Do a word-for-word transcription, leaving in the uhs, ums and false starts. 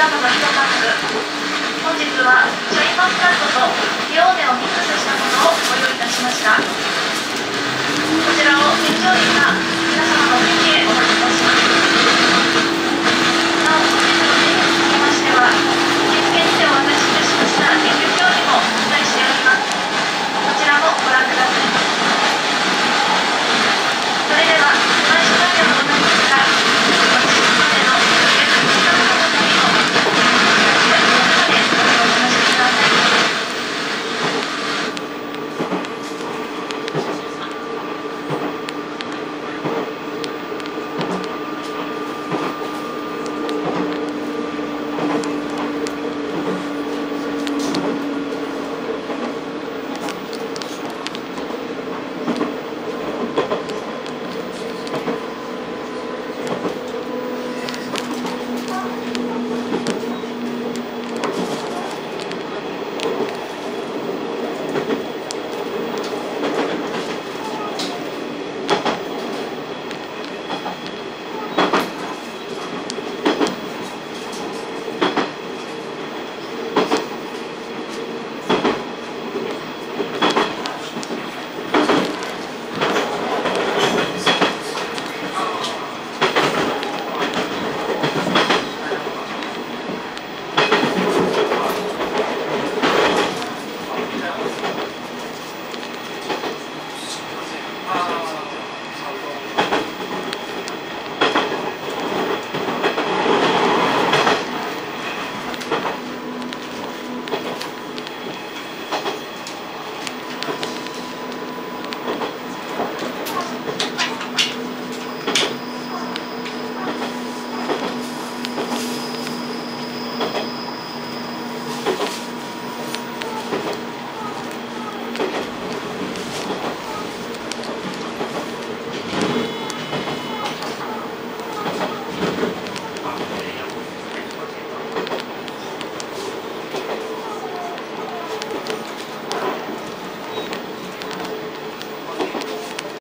らのマリオパック。本日はシャインマスカットとピオーネをミックスしたものをご用意いたしました。こちらを添乗員が皆様のお手に